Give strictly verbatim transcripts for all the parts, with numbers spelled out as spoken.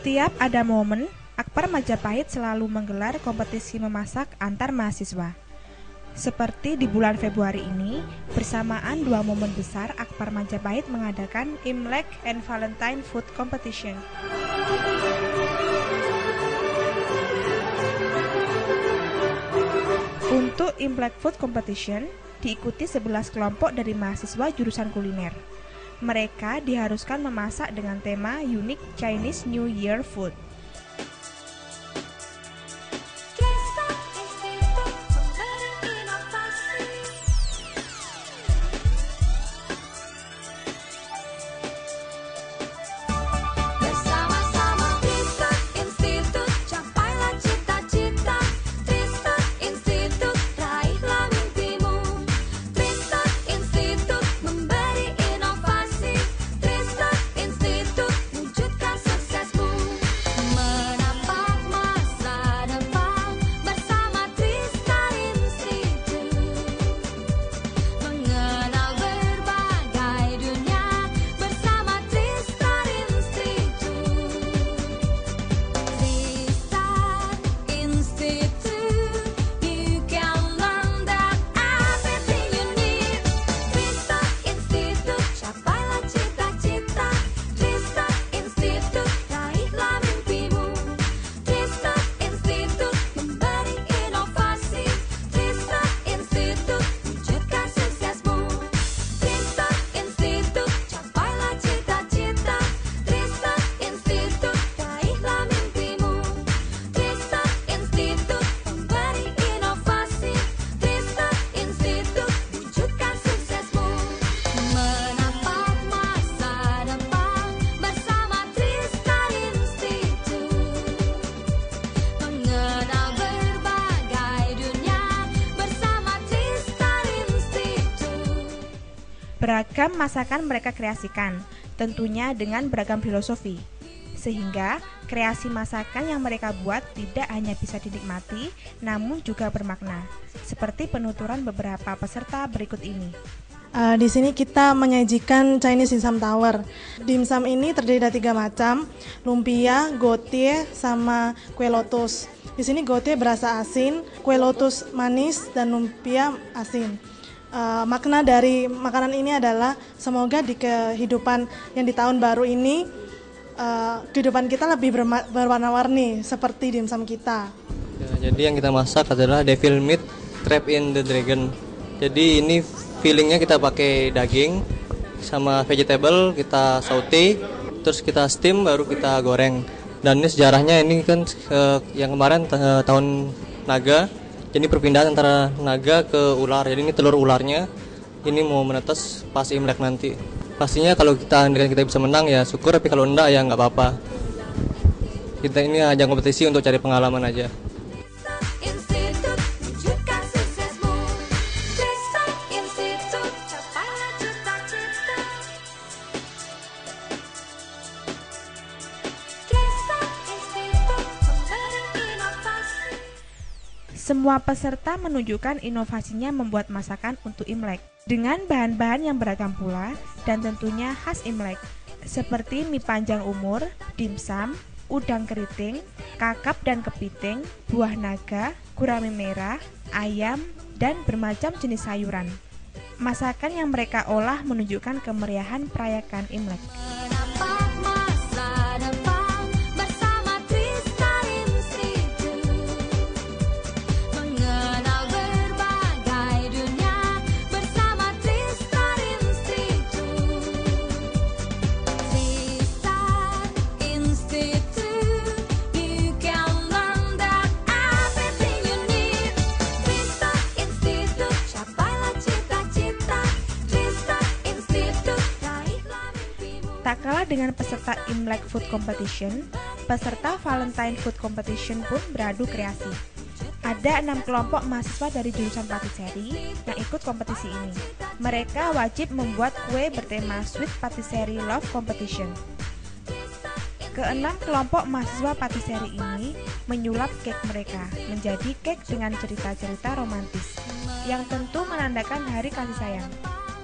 Setiap ada momen, Akbar Majapahit selalu menggelar kompetisi memasak antar mahasiswa. Seperti di bulan Februari ini, bersamaan dua momen besar, Akbar Majapahit mengadakan Imlek and Valentine Food Competition. Untuk Imlek Food Competition, diikuti sebelas kelompok dari mahasiswa jurusan kuliner. Mereka diharuskan memasak dengan tema Unique Chinese New Year Food. Beragam masakan mereka kreasikan, tentunya dengan beragam filosofi. Sehingga kreasi masakan yang mereka buat tidak hanya bisa dinikmati, namun juga bermakna. Seperti penuturan beberapa peserta berikut ini. Uh, di sini kita menyajikan Chinese Dimsum Tower. Dimsum ini terdiri dari tiga macam, lumpia, gotie, sama kue lotus. Di sini gotie berasa asin, kue lotus manis, dan lumpia asin. Uh, makna dari makanan ini adalah semoga di kehidupan yang di tahun baru ini uh, kehidupan kita lebih berwarna-warni seperti dimsum kita. Ya, jadi yang kita masak adalah devil meat trap in the dragon. Jadi ini fillingnya kita pakai daging sama vegetable, kita saute, terus kita steam baru kita goreng. Dan ini sejarahnya ini kan uh, yang kemarin uh, tahun naga. Jadi perpindahan antara naga ke ular. Jadi ini telur ularnya. Ini mau menetas pas Imlek nanti. Pastinya kalau kita dengan kita bisa menang ya syukur, tapi kalau enggak ya nggak apa-apa. Kita ini ajang kompetisi untuk cari pengalaman aja. Semua peserta menunjukkan inovasinya membuat masakan untuk Imlek dengan bahan-bahan yang beragam pula dan tentunya khas Imlek seperti mie panjang umur, dimsum, udang keriting, kakap dan kepiting, buah naga, gurame merah, ayam, dan bermacam jenis sayuran. Masakan yang mereka olah menunjukkan kemeriahan perayaan Imlek. Tak kalah dengan peserta Imlek Food Competition, peserta Valentine Food Competition pun beradu kreasi. Ada enam kelompok mahasiswa dari jurusan patisserie yang ikut kompetisi ini. Mereka wajib membuat kue bertema Sweet Patisserie Love Competition. Keenam kelompok mahasiswa patisserie ini menyulap cake mereka menjadi cake dengan cerita-cerita romantis yang tentu menandakan hari kasih sayang.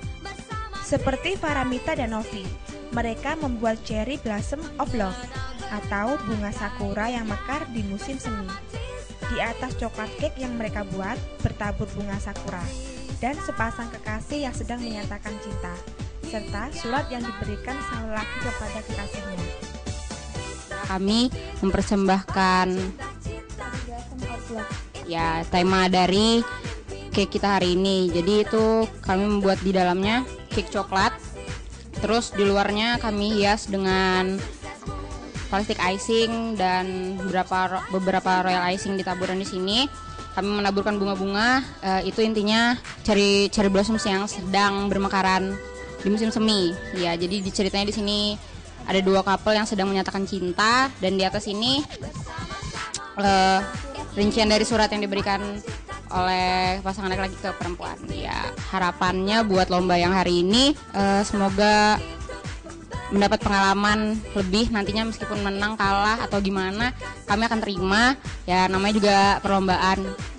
Seperti Paramita dan Novi, mereka membuat Cherry Blossom of Love atau bunga sakura yang mekar di musim semi. Di atas coklat cake yang mereka buat bertabur bunga sakura dan sepasang kekasih yang sedang menyatakan cinta, serta surat yang diberikan sang lelaki kepada kekasihnya. Kami mempersembahkan ya tema dari cake kita hari ini. Jadi itu kami membuat di dalamnya cake coklat. Terus di luarnya kami hias dengan plastik icing dan beberapa beberapa royal icing ditaburkan di sini. Kami menaburkan bunga-bunga. E, itu intinya cherry cherry blossoms yang sedang bermekaran di musim semi. Ya, jadi ceritanya di sini ada dua couple yang sedang menyatakan cinta, dan di atas ini e, rincian dari surat yang diberikan oleh pasangan laki-laki ke perempuan. Ya, harapannya buat lomba yang hari ini e, semoga mendapat pengalaman lebih nantinya, meskipun menang kalah atau gimana kami akan terima, ya namanya juga perlombaan.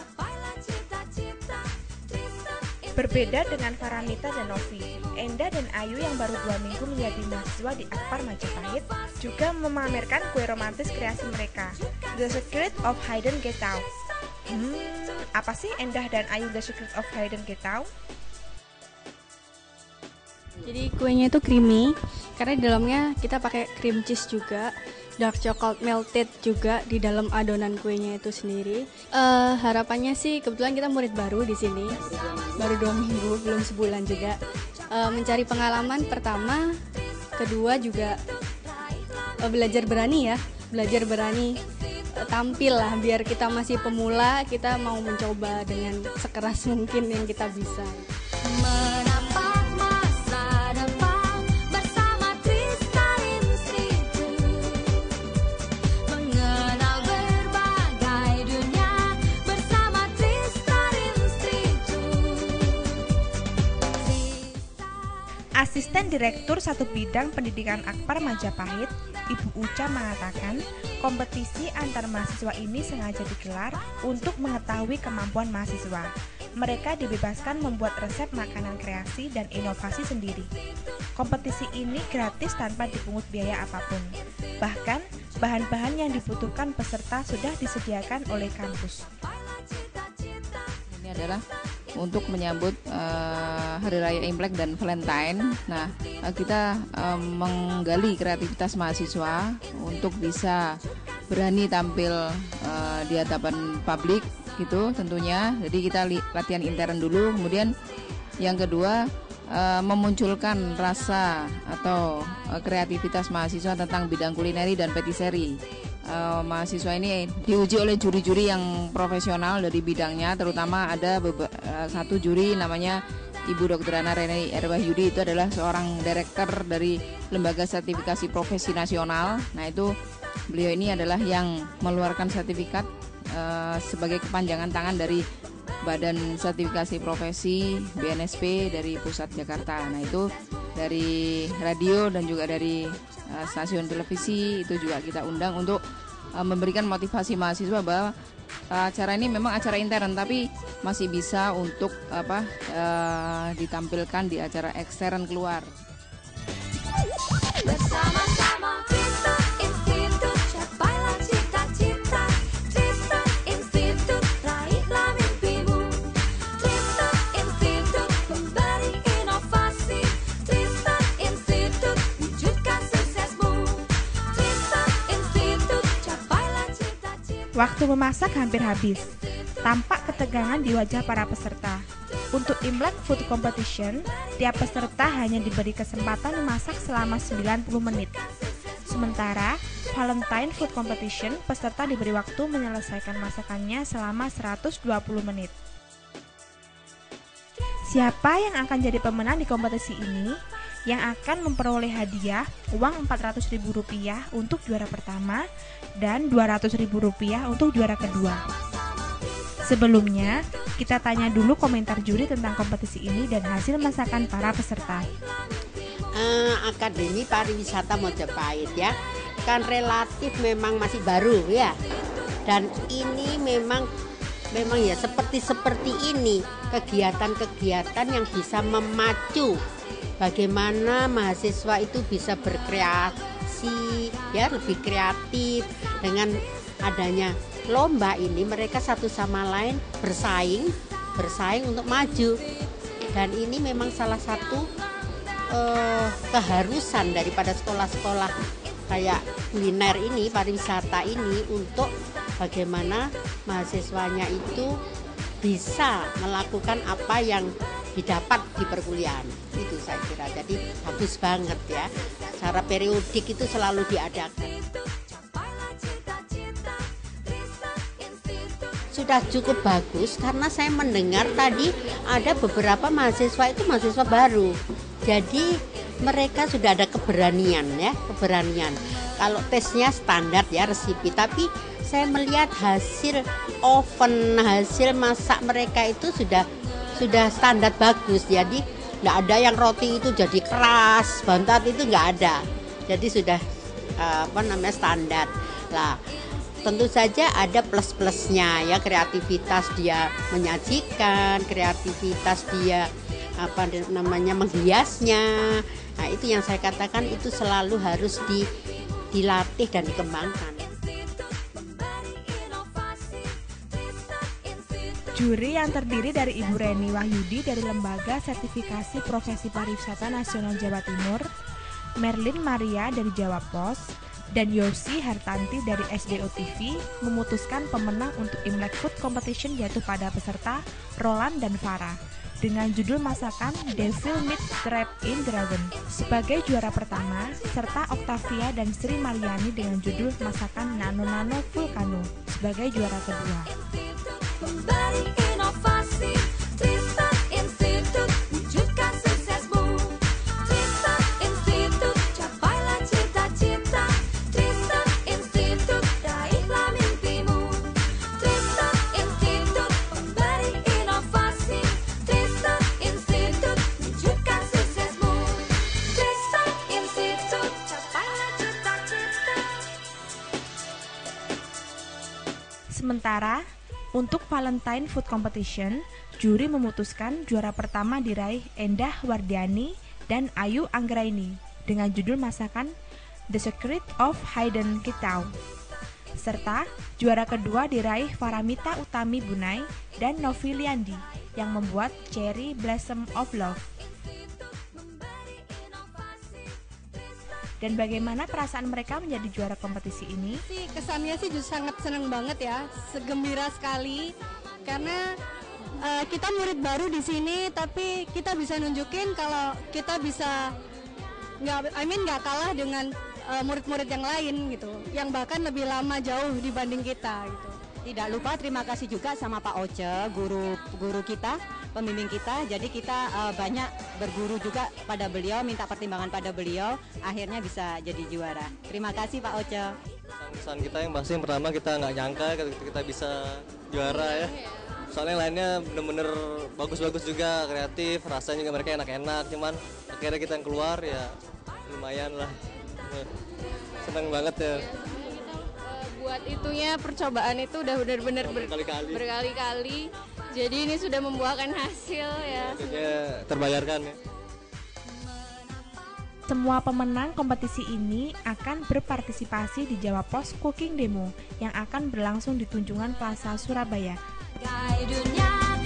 Berbeda dengan Faramita dan Novi, Enda dan Ayu yang baru dua minggu menjadi mahasiswa di Akpar Majapahit juga memamerkan kue romantis kreasi mereka, The Secret of Hidden Getao. Hmm, apa sih Endah dan Ayu The Secret of Hidden Getao? Jadi kuenya itu creamy karena di dalamnya kita pakai cream cheese juga, dark chocolate melted juga di dalam adonan kuenya itu sendiri. Uh, harapannya sih kebetulan kita murid baru di sini, baru dua minggu, belum sebulan juga. Uh, mencari pengalaman pertama, kedua juga uh, belajar berani ya, belajar berani uh, tampil lah, biar kita masih pemula, kita mau mencoba dengan sekeras mungkin yang kita bisa. Asisten Direktur Satu Bidang Pendidikan Akpar Majapahit, Ibu Uca mengatakan, kompetisi antar mahasiswa ini sengaja digelar untuk mengetahui kemampuan mahasiswa. Mereka dibebaskan membuat resep makanan kreasi dan inovasi sendiri. Kompetisi ini gratis tanpa dipungut biaya apapun. Bahkan, bahan-bahan yang dibutuhkan peserta sudah disediakan oleh kampus. Ini adalah untuk menyambut uh, Hari Raya Imlek dan Valentine. Nah, uh, kita uh, menggali kreativitas mahasiswa untuk bisa berani tampil uh, di hadapan publik gitu tentunya. Jadi kita li- latihan intern dulu, kemudian yang kedua uh, memunculkan rasa atau uh, kreativitas mahasiswa tentang bidang kulineri dan patisserie. Uh, mahasiswa ini diuji oleh juri-juri yang profesional dari bidangnya, terutama ada beba- uh, satu juri namanya Ibu Dokter Ana Reni Erwahyudi, itu adalah seorang direktur dari Lembaga Sertifikasi Profesi Nasional. Nah, itu beliau ini adalah yang mengeluarkan sertifikat uh, sebagai kepanjangan tangan dari Badan Sertifikasi Profesi B N S P dari pusat Jakarta. Nah, itu dari radio dan juga dari uh, stasiun televisi itu juga kita undang untuk uh, memberikan motivasi mahasiswa bahwa uh, acara ini memang acara intern tapi masih bisa untuk apa uh, ditampilkan di acara ekstern keluar. Bersama-sama kita Institut Capailah Cita-Cita, Cita Institut raihlah mimpimu, Cita Institut memberi inovasi, Cita Institut wujudkan suksesmu, Cita Institut capailah cita-cita. Waktu memasak hampir habis. Tampak ketegangan di wajah para peserta. Untuk Imlek Food Competition, tiap peserta hanya diberi kesempatan memasak selama sembilan puluh menit. Sementara Valentine Food Competition, peserta diberi waktu menyelesaikan masakannya selama seratus dua puluh menit. Siapa yang akan jadi pemenang di kompetisi ini? Yang akan memperoleh hadiah uang empat ratus ribu rupiah untuk juara pertama dan dua ratus ribu rupiah untuk juara kedua. Sebelumnya, kita tanya dulu komentar juri tentang kompetisi ini dan hasil masakan para peserta. Uh, Akademi Pariwisata Majapahit ya, kan relatif memang masih baru ya. Dan ini memang memang ya seperti seperti ini kegiatan-kegiatan yang bisa memacu bagaimana mahasiswa itu bisa berkreasi inovasi, ya lebih kreatif. Dengan adanya lomba ini mereka satu sama lain bersaing, bersaing untuk maju. Dan ini memang salah satu uh, keharusan daripada sekolah-sekolah kayak kuliner ini, pariwisata ini, untuk bagaimana mahasiswanya itu bisa melakukan apa yang didapat di perkuliahan. Itu saya kira, jadi bagus banget ya. Secara periodik itu selalu diadakan. Sudah cukup bagus karena saya mendengar tadi ada beberapa mahasiswa itu mahasiswa baru. Jadi mereka sudah ada keberanian ya, keberanian. Kalau tesnya standar ya, resipi, tapi saya melihat hasil oven, hasil masak mereka itu sudah sudah standar bagus. Jadi nggak ada yang roti itu jadi keras, bantat itu nggak ada. Jadi sudah apa namanya standar. Lah, tentu saja ada plus-plusnya ya, kreativitas dia menyajikan, kreativitas dia apa namanya menghiasnya. Nah, itu yang saya katakan itu selalu harus di, dilatih dan dikembangkan. Juri yang terdiri dari Ibu Reni Wahyudi dari Lembaga Sertifikasi Profesi Pariwisata Nasional Jawa Timur, Merlin Maria dari Jawa Pos, dan Yosi Hartanti dari S D O T V memutuskan pemenang untuk Imlek Food Competition yaitu pada peserta Roland dan Farah dengan judul masakan Devil Meat Trapped in Dragon sebagai juara pertama, serta Octavia dan Sri Mariani dengan judul masakan Nano Nano Vulcano sebagai juara kedua. Inovasi, Tristan Institute, wujudkan suksesmu. Tristan Institute, capailah cita-cita. Tristan Institute, raihlah mimpimu. Tristan Institute, pemberi inovasi. Tristan Institute, wujudkan suksesmu. Tristan Institute, capailah cita-cita. Sementara untuk Valentine Food Competition, juri memutuskan juara pertama diraih Endah Wardiani dan Ayu Anggraini dengan judul masakan The Secret of Hidden Kitau. Serta juara kedua diraih Faramita Utami Bunai dan Novi Liandi yang membuat Cherry Blossom of Love. Dan bagaimana perasaan mereka menjadi juara kompetisi ini? Sih kesannya sih justru sangat senang banget ya, segembira sekali karena uh, kita murid baru di sini, tapi kita bisa nunjukin kalau kita bisa nggak, I mean nggak kalah dengan uh, murid-murid yang lain gitu, yang bahkan lebih lama jauh dibanding kita gitu. Tidak lupa terima kasih juga sama Pak Oce, guru guru kita, pembimbing kita. Jadi kita uh, banyak berguru juga pada beliau, minta pertimbangan pada beliau, akhirnya bisa jadi juara. Terima kasih Pak Oce. Pesan kita yang pasti yang pertama kita nggak nyangka kita bisa juara ya. Soalnya lainnya bener-bener bagus-bagus juga, kreatif, rasanya juga mereka enak-enak. Cuman akhirnya kita yang keluar ya lumayan lah. Senang banget ya. Buat itunya percobaan itu udah benar-benar ber, berkali-kali. berkali-kali. Jadi ini sudah membuahkan hasil ya. Jadi terbayarkan ya. Semua pemenang kompetisi ini akan berpartisipasi di Jawa Pos Cooking Demo yang akan berlangsung di Tunjungan Plaza Surabaya.